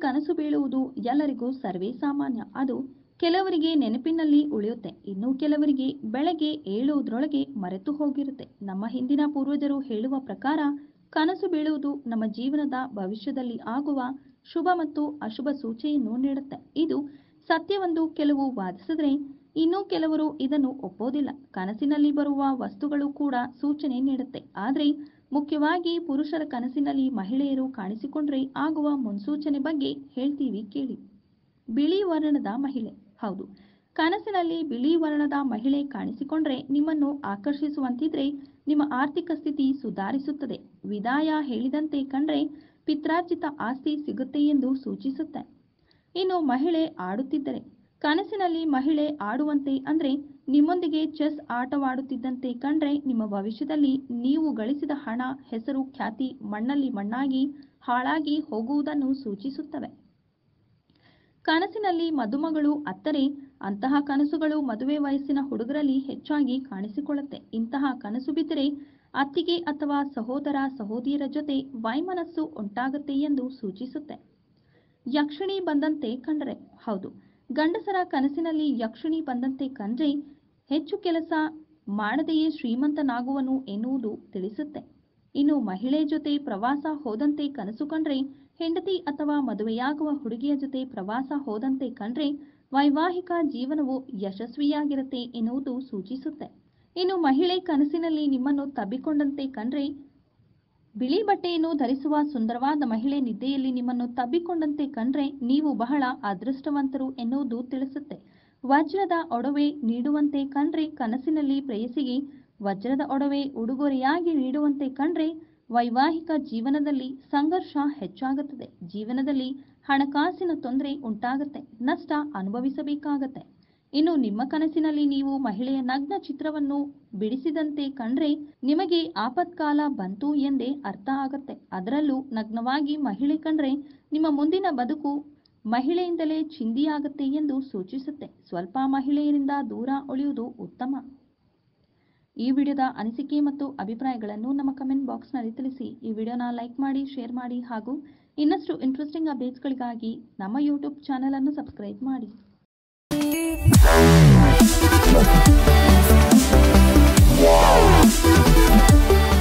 ಕನಸು ಬೀಳುವುದು ಎಲ್ಲರಿಗೂ ಸರ್ವೇ ಸಾಮಾನ್ಯ. ಅದು ಕೆಲವರಿಗೆ ನೆನಪಿನಲ್ಲಿ ಉಳಿಯುತ್ತೆ, ಇನ್ನು ಕೆಲವರಿಗೆ ಬೆಳಗ್ಗೆ ಏಳುವುದರೊಳಗೆ ಮರೆತು ಹೋಗಿರುತ್ತೆ. ನಮ್ಮ ಹಿಂದಿನ ಪೂರ್ವಜರು ಹೇಳುವ ಪ್ರಕಾರ ಕನಸು ಬೀಳುವುದು ನಮ್ಮ ಜೀವನದ ಭವಿಷ್ಯದಲ್ಲಿ ಆಗುವ ಶುಭ ಮತ್ತು ಅಶುಭ ಸೂಚನೆಯನ್ನು ನೀಡುತ್ತೆ. ಇದು ಸತ್ಯವೆಂದು ಕೆಲವು ವಾದಿಸಿದ್ರೆ, ಇನ್ನು ಕೆಲವರು ಇದನ್ನು ಒಪ್ಪೋದಿಲ್ಲ. ಕನಸಿನಲ್ಲಿ ಬರುವ ವಸ್ತುಗಳು ಕೂಡ ಸೂಚನೆ ನೀಡುತ್ತೆ, ಆದರೆ ಮುಖ್ಯವಾಗಿ ಪುರುಷರ ಕನಸಿನಲ್ಲಿ ಮಹಿಳೆಯರು ಕಾಣಿಸಿಕೊಂಡ್ರೆ ಆಗುವ ಮುನ್ಸೂಚನೆ ಬಗ್ಗೆ ಹೇಳ್ತೀವಿ ಕೇಳಿ. ಬಿಳಿ ವರ್ಣದ ಮಹಿಳೆ. ಹೌದು, ಕನಸಿನಲ್ಲಿ ಬಿಳಿ ವರ್ಣದ ಮಹಿಳೆ ಕಾಣಿಸಿಕೊಂಡ್ರೆ ನಿಮ್ಮನ್ನು ಆಕರ್ಷಿಸುವಂತಿದ್ರೆ ನಿಮ್ಮ ಆರ್ಥಿಕ ಸ್ಥಿತಿ ಸುಧಾರಿಸುತ್ತದೆ. ವಿದಾಯ ಹೇಳಿದಂತೆ ಕಂಡ್ರೆ ಪಿತ್ರಾರ್ಜಿತ ಆಸ್ತಿ ಸಿಗುತ್ತೆ ಎಂದು ಸೂಚಿಸುತ್ತೆ. ಇನ್ನು ಮಹಿಳೆ ಆಡುತ್ತಿದ್ದರೆ, ಕನಸಿನಲ್ಲಿ ಮಹಿಳೆ ಆಡುವಂತೆ ಅಂದ್ರೆ ನಿಮ್ಮೊಂದಿಗೆ ಚೆಸ್ ಆಟವಾಡುತ್ತಿದ್ದಂತೆ ಕಂಡ್ರೆ ನಿಮ್ಮ ಭವಿಷ್ಯದಲ್ಲಿ ನೀವು ಗಳಿಸಿದ ಹಣ, ಹೆಸರು, ಖ್ಯಾತಿ ಮಣ್ಣಲ್ಲಿ ಮಣ್ಣಾಗಿ ಹಾಳಾಗಿ ಹೋಗುವುದನ್ನು ಸೂಚಿಸುತ್ತವೆ. ಕನಸಿನಲ್ಲಿ ಮದುಮಗಳು ಅತ್ತರೆ, ಅಂತಹ ಕನಸುಗಳು ಮದುವೆ ವಯಸ್ಸಿನ ಹುಡುಗರಲ್ಲಿ ಹೆಚ್ಚಾಗಿ ಕಾಣಿಸಿಕೊಳ್ಳುತ್ತೆ. ಇಂತಹ ಕನಸು ಬಿದ್ದರೆ ಅತ್ತಿಗೆ ಅಥವಾ ಸಹೋದರ ಸಹೋದರಿಯರ ಜೊತೆ ವೈಮನಸ್ಸು ಉಂಟಾಗುತ್ತೆ ಎಂದು ಸೂಚಿಸುತ್ತೆ. ಯಕ್ಷಿಣಿ ಬಂದಂತೆ ಕಂಡರೆ. ಹೌದು, ಗಂಡಸರ ಕನಸಿನಲ್ಲಿ ಯಕ್ಷಿಣಿ ಬಂದಂತೆ ಕಂಡ್ರೆ ಹೆಚ್ಚು ಕೆಲಸ ಮಾಡದೆಯೇ ಶ್ರೀಮಂತನಾಗುವನು ಎನ್ನುವುದು ತಿಳಿಸುತ್ತೆ. ಇನ್ನು ಮಹಿಳೆ ಜೊತೆ ಪ್ರವಾಸ ಹೋದಂತೆ ಕನಸು ಕಂಡ್ರೆ, ಹೆಂಡತಿ ಅಥವಾ ಮದುವೆಯಾಗುವ ಹುಡುಗಿಯ ಜೊತೆ ಪ್ರವಾಸ ಹೋದಂತೆ ಕಂಡ್ರೆ ವೈವಾಹಿಕ ಜೀವನವು ಯಶಸ್ವಿಯಾಗಿರುತ್ತೆ ಎನ್ನುವುದು ಸೂಚಿಸುತ್ತೆ. ಇನ್ನು ಮಹಿಳೆ ಕನಸಿನಲ್ಲಿ ನಿಮ್ಮನ್ನು ತಬ್ಬಿಕೊಂಡಂತೆ ಕಂಡ್ರೆ, ಬಿಳಿ ಬಟ್ಟೆಯನ್ನು ಧರಿಸುವ ಸುಂದರವಾದ ಮಹಿಳೆ ನಿದ್ದೆಯಲ್ಲಿ ನಿಮ್ಮನ್ನು ತಬ್ಬಿಕೊಂಡಂತೆ ಕಂಡ್ರೆ ನೀವು ಬಹಳ ಅದೃಷ್ಟವಂತರು ಎನ್ನುವುದು ತಿಳಿಸುತ್ತೆ. ವಜ್ರದ ಒಡವೆ ನೀಡುವಂತೆ ಕಂಡ್ರೆ, ಕನಸಿನಲ್ಲಿ ಪ್ರೇಯಸಿಗೆ ವಜ್ರದ ಒಡವೆ ಉಡುಗೊರೆಯಾಗಿ ನೀಡುವಂತೆ ಕಂಡ್ರೆ ವೈವಾಹಿಕ ಜೀವನದಲ್ಲಿ ಸಂಘರ್ಷ ಹೆಚ್ಚಾಗುತ್ತದೆ. ಜೀವನದಲ್ಲಿ ಹಣಕಾಸಿನ ತೊಂದರೆ ಉಂಟಾಗುತ್ತೆ, ನಷ್ಟ ಅನುಭವಿಸಬೇಕಾಗತ್ತೆ. ಇನ್ನು ನಿಮ್ಮ ಕನಸಿನಲ್ಲಿ ನೀವು ಮಹಿಳೆಯ ನಗ್ನ ಚಿತ್ರವನ್ನು ಬಿಡಿಸಿದಂತೆ ಕಂಡ್ರೆ ನಿಮಗೆ ಆಪತ್ಕಾಲ ಬಂತು ಎಂದೇ ಅರ್ಥ ಆಗತ್ತೆ. ಅದರಲ್ಲೂ ನಗ್ನವಾಗಿ ಮಹಿಳೆ ಕಂಡ್ರೆ ನಿಮ್ಮ ಮುಂದಿನ ಬದುಕು ಮಹಿಳೆಯಿಂದಲೇ ಚಿಂದಿಯಾಗುತ್ತೆ ಎಂದು ಸೂಚಿಸುತ್ತೆ. ಸ್ವಲ್ಪ ಮಹಿಳೆಯರಿಂದ ದೂರ ಉಳಿಯುವುದು ಉತ್ತಮ. ಈ ವಿಡಿಯೋದ ಅನಿಸಿಕೆ ಮತ್ತು ಅಭಿಪ್ರಾಯಗಳನ್ನು ನಮ್ಮ ಕಮೆಂಟ್ ಬಾಕ್ಸ್ನಲ್ಲಿ ತಿಳಿಸಿ. ಈ ವಿಡಿಯೋನ ಲೈಕ್ ಮಾಡಿ, ಶೇರ್ ಮಾಡಿ ಹಾಗೂ ಇನ್ನಷ್ಟು ಇಂಟ್ರೆಸ್ಟಿಂಗ್ ಅಪ್ಡೇಟ್ಸ್ಗಳಿಗಾಗಿ ನಮ್ಮ ಯೂಟ್ಯೂಬ್ ಚಾನೆಲ್ ಅನ್ನು ಸಬ್ಸ್ಕ್ರೈಬ್ ಮಾಡಿ. Wow.